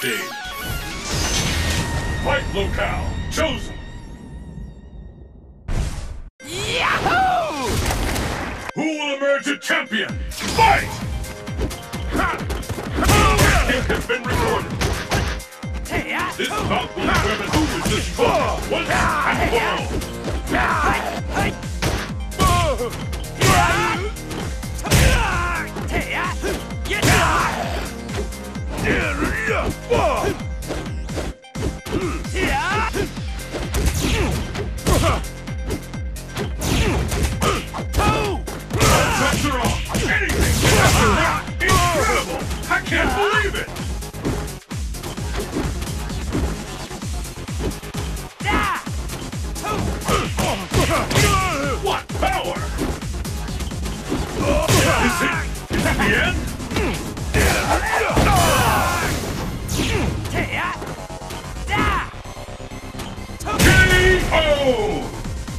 stage. Fight locale chosen. Yahoo! Who will emerge a champion? Fight! Kick has been recorded. This bout will determine who is the strongest once and for all. Pressure on! Anything can happen! Incredible! I can't believe it! What power! Is it the end? K.O.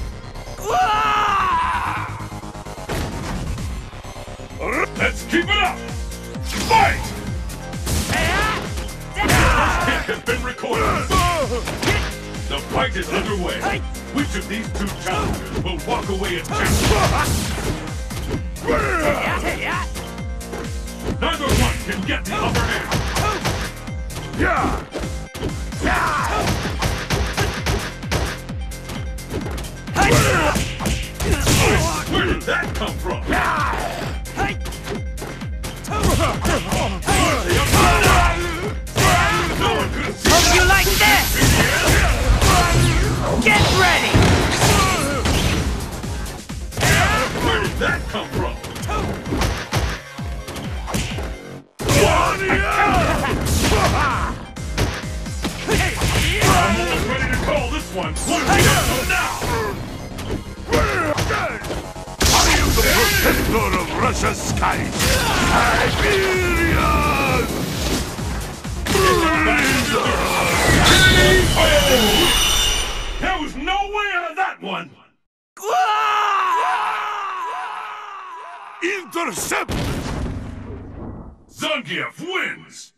Let's keep it up! Fight! First kick has been recorded. The fight is underway. Which of these two challengers will walk away as champion? Neither one can get the upper hand. Where did that come from? No one could have seen Hope you like this! Get ready! Where did that come from? I'm almost ready to call this one. What do we have now? I am the protector of Russia's skies! Siberian! There was no way out of that one! Intercept! Zangief wins!